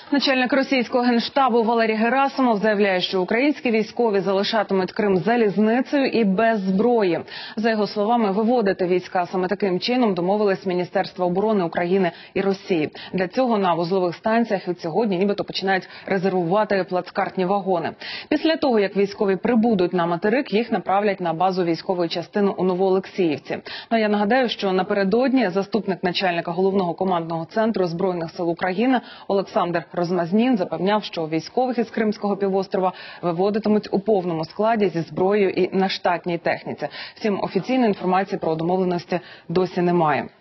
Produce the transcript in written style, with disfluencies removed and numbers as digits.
Начальник російського генштабу Валерій Герасимов заявляє, що українські військові залишатимуть Крим залізницею і без зброї. За його словами, виводити війська саме таким чином домовились Міністерство оборони України і Росії. Для цього на вузлових станціях від сьогодні нібито починають резервувати плацкартні вагони. Після того, як військові прибудуть на материк, їх направлять на базу військової частини у Новоолексіївці. Ну, я нагадаю, що напередодні заступник начальника головного командного центру Збройних сил України Олександр Розмазнін запевняв, що військових із Кримського півострова виводитимуть у повному складі зі зброєю і на штатній техніці. Втім, офіційної інформації про домовленості досі немає.